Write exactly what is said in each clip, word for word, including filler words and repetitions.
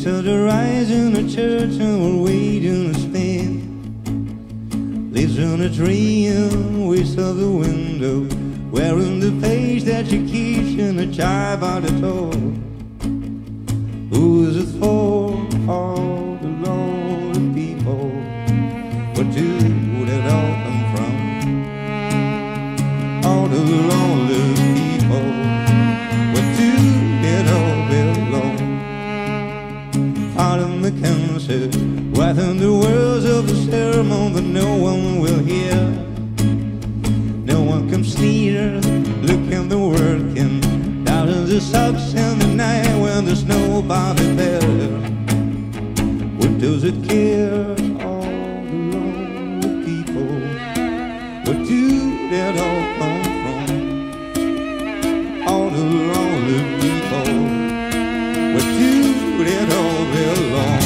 saw the rise in the church and we're waiting to spend. Leaves on a tree and we saw the window, wearing the page that she keeps in a child by the door. Who is it for? All the lonely people. Where do they all come from? All the lonely people. Where do they all belong? Out in the cancer, within the words of the sermon that no one will hear. No one comes near, looking the working, down in the sucks in the night when there's nobody there. What does it care? All the lonely people. Where do they all come from? All the lonely people. Where do they all belong?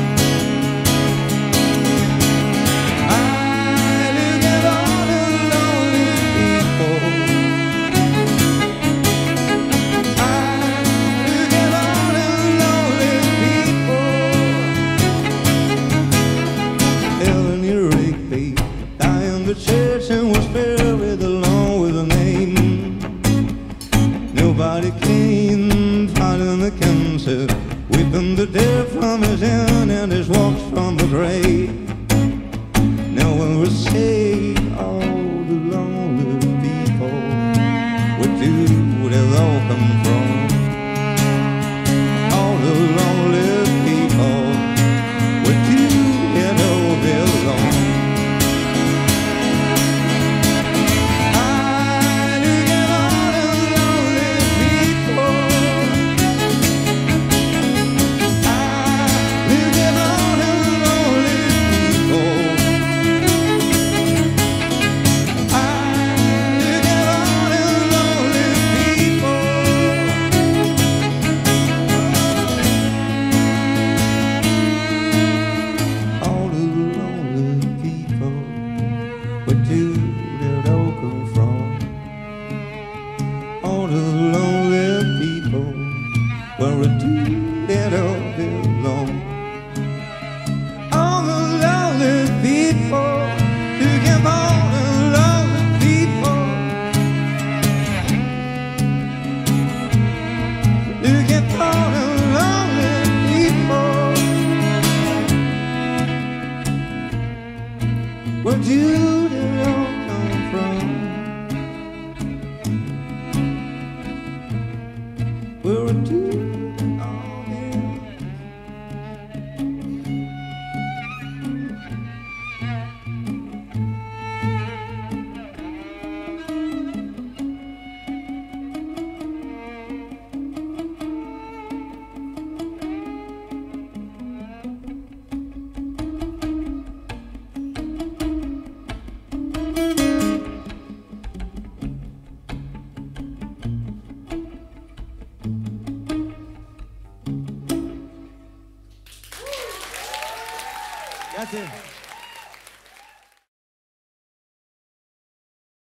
The church and was buried along with a name. Nobody came, fighting the cancer, weeping the dirt from his hand and his walks from the grave. No one will say, all the lonely people, where do they all come from? All the lonely people, where do they all belong? Where do they all come from? All the lonely people, where do they all belong? All the lonely people, look at all the lonely people. Look at all the lonely people. Where do they all come from? Where do they all belong? Grazie.